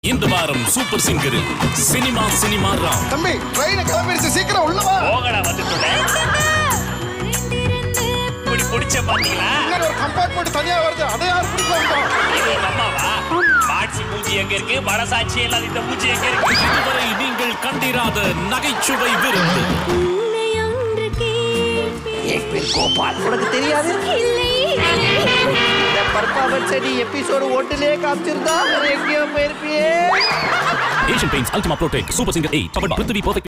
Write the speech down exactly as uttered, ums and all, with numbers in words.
இந்த வாரம் சூப்பர் சிங்கரில் சினிமா சினிமா ராம். தம்பி ட்ரெயின் கிளம்பிடுச்சு, சீக்கிரம் உள்ள வா. போகடா வந்துட்டேன். இப்படி பிடிச்ச பாத்தீங்களா? இங்க ஒரு கம்பார்ட்மெண்ட் தனியா வருது, அதை யார் பிடிப்பாங்க? இது ஒரு அம்மாவா? மாட்சி பூஜை எங்க இருக்கு? மனசாட்சி எல்லாம் இந்த பூஜை எங்க இருக்கு? இதுவரை நீங்கள் கண்டிராத நகைச்சுவை விருந்து. என் பேர் கோபால். உனக்கு தெரியாது? இந்த பர்ஃபார்மன்ஸ் நீ எபிசோடு ஒன்றிலே காமிச்சிருந்தா எங்கேயோ போயிருப்பியே. Asian Paints Ultima Protek super singer eight power Prithvi perfect